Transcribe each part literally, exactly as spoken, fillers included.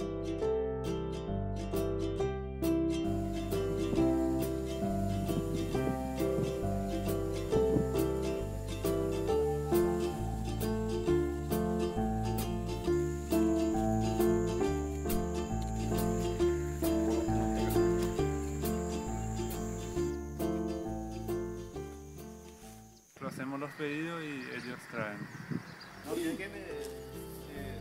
Hacemos los pedidos y ellos traen. No, ¿y de qué me, eh,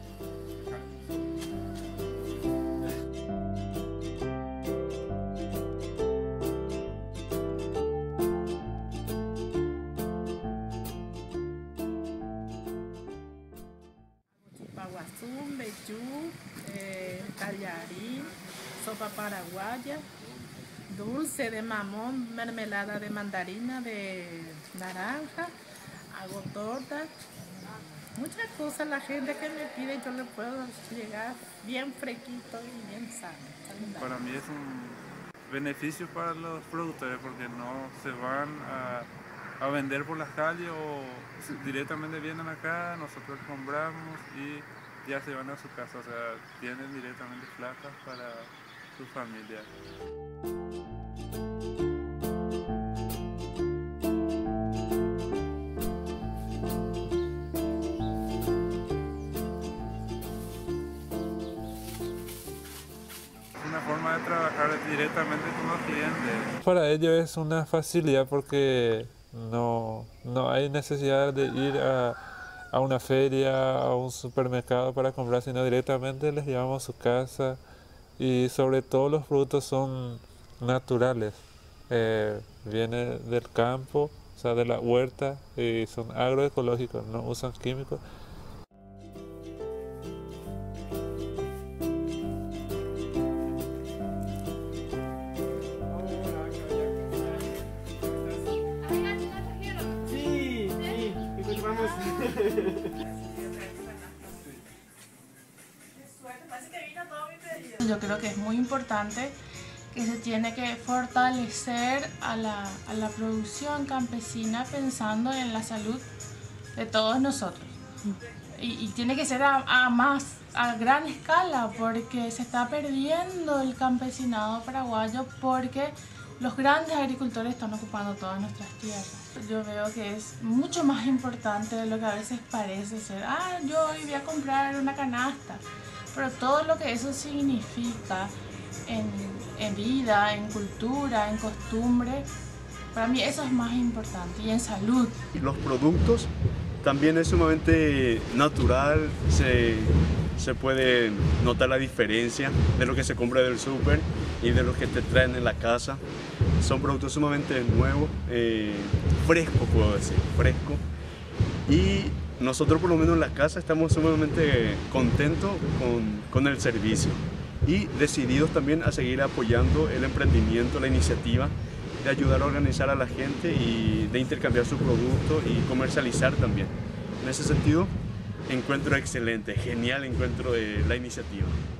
Paguazú, vellú, eh, tallarín, sopa paraguaya, dulce de mamón, mermelada de mandarina, de naranja, hago tortas, muchas cosas la gente que me pide yo le puedo llegar bien fresquito y bien sano. Saludable. Para mí es un beneficio para los productores porque no se van a, a vender por las calles o directamente vienen acá, nosotros compramos y ya se van a su casa, o sea, tienen directamente placas para su familia. Una forma de trabajar directamente con los clientes. Para ellos es una facilidad porque no, no hay necesidad de ir a, a una feria, a un supermercado para comprar, sino directamente les llevamos a su casa y sobre todo los productos son naturales, eh, vienen del campo, o sea, de la huerta y son agroecológicos, no usan químicos. Yo creo que es muy importante que se tiene que fortalecer a la, a la producción campesina pensando en la salud de todos nosotros. Y, y tiene que ser a, a más, a gran escala, porque se está perdiendo el campesinado paraguayo porque los grandes agricultores están ocupando todas nuestras tierras. Yo veo que es mucho más importante de lo que a veces parece ser. Ah, yo hoy voy a comprar una canasta. Pero todo lo que eso significa en, en vida, en cultura, en costumbre, para mí eso es más importante. Y en salud. Los productos también es sumamente natural, se, se puede notar la diferencia de lo que se compra del súper y de lo que te traen en la casa. Son productos sumamente nuevos, eh, frescos puedo decir, fresco. Y nosotros por lo menos en la casa estamos sumamente contentos con, con el servicio y decididos también a seguir apoyando el emprendimiento, la iniciativa de ayudar a organizar a la gente y de intercambiar sus productos y comercializar también. En ese sentido, encuentro excelente, genial encuentro de la iniciativa.